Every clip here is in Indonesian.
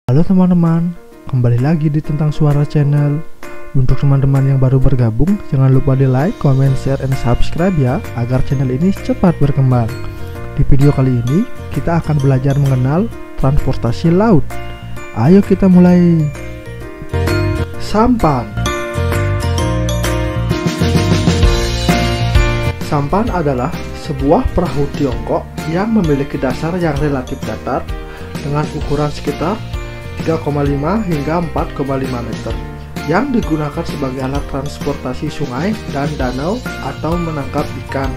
Halo teman-teman, kembali lagi di Tentang Suara Channel. Untuk teman-teman yang baru bergabung, jangan lupa di like, comment, share, and subscribe ya, agar channel ini cepat berkembang. Di video kali ini, kita akan belajar mengenal transportasi laut. Ayo kita mulai. Sampan. Sampan adalah sebuah perahu Tiongkok yang memiliki dasar yang relatif datar dengan ukuran sekitar 3,5 hingga 4,5 meter yang digunakan sebagai alat transportasi sungai dan danau atau menangkap ikan.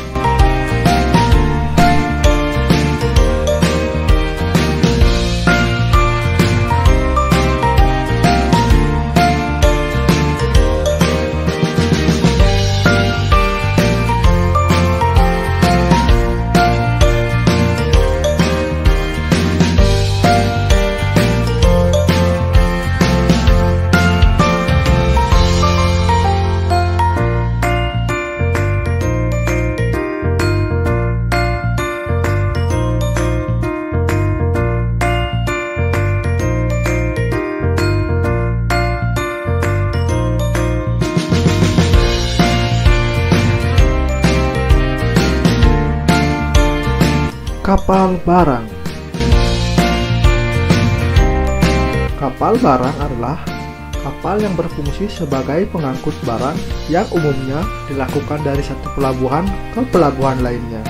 Kapal barang. Kapal barang adalah kapal yang berfungsi sebagai pengangkut barang yang umumnya dilakukan dari satu pelabuhan ke pelabuhan lainnya.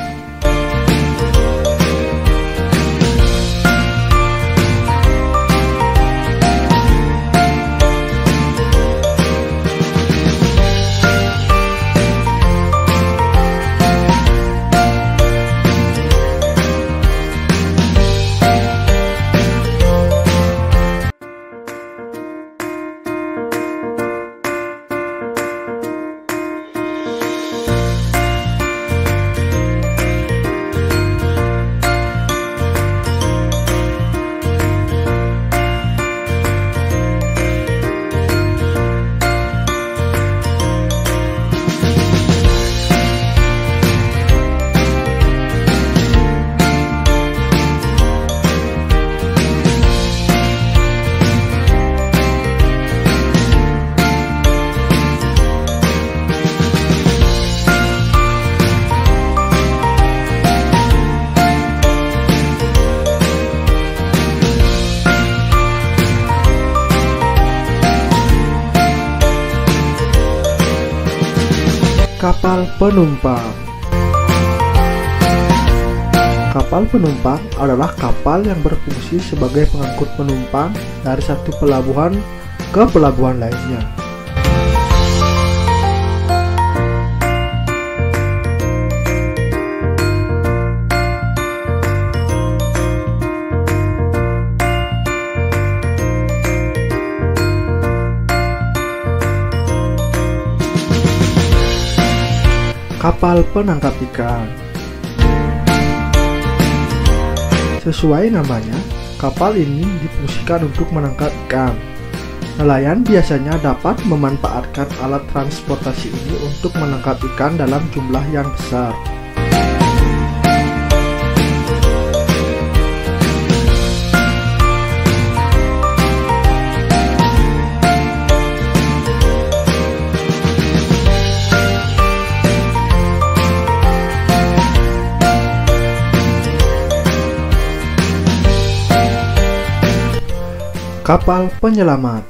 Kapal penumpang. Kapal penumpang adalah kapal yang berfungsi sebagai pengangkut penumpang dari satu pelabuhan ke pelabuhan lainnya. Kapal penangkap ikan. Sesuai namanya, kapal ini difungsikan untuk menangkap ikan. Nelayan biasanya dapat memanfaatkan alat transportasi ini untuk menangkap ikan dalam jumlah yang besar. Kapal penyelamat.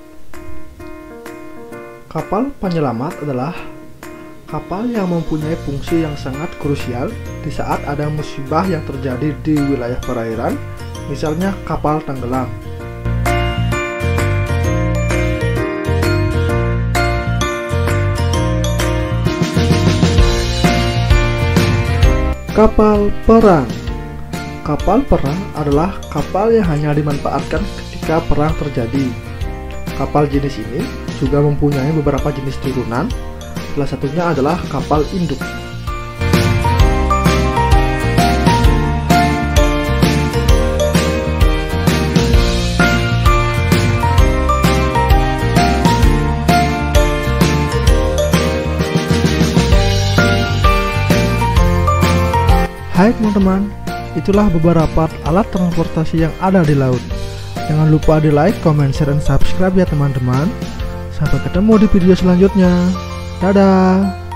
Kapal penyelamat adalah kapal yang mempunyai fungsi yang sangat krusial di saat ada musibah yang terjadi di wilayah perairan, misalnya kapal tenggelam. Kapal perang. Kapal perang adalah kapal yang hanya dimanfaatkan ketika perang terjadi. Kapal jenis ini juga mempunyai beberapa jenis turunan, salah satunya adalah kapal induk. Hai teman-teman, itulah beberapa alat transportasi yang ada di laut. Jangan lupa di like, comment, share, dan subscribe ya teman-teman. Sampai ketemu di video selanjutnya. Dadah.